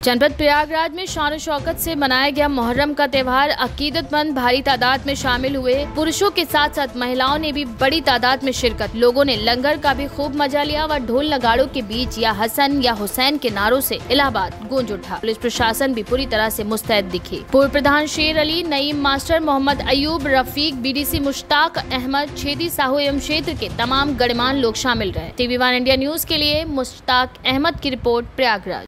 जनपद प्रयागराज में शान शौकत से मनाया गया मुहर्रम का त्योहार। अकीदतमंद भारी तादाद में शामिल हुए। पुरुषों के साथ साथ महिलाओं ने भी बड़ी तादाद में शिरकत। लोगों ने लंगर का भी खूब मजा लिया व ढोल नगाड़ों के बीच या हसन या हुसैन के नारों से इलाहाबाद गूंज उठा। पुलिस प्रशासन भी पूरी तरह से मुस्तैद दिखे। पूर्व प्रधान शेर अली, नईम मास्टर मोहम्मद अयूब, रफीक, बीडीसी मुश्ताक अहमद, छेदी साहू एवं क्षेत्र के तमाम गणमान्य लोग शामिल रहे। TV1 इंडिया न्यूज के लिए मुश्ताक अहमद की रिपोर्ट, प्रयागराज।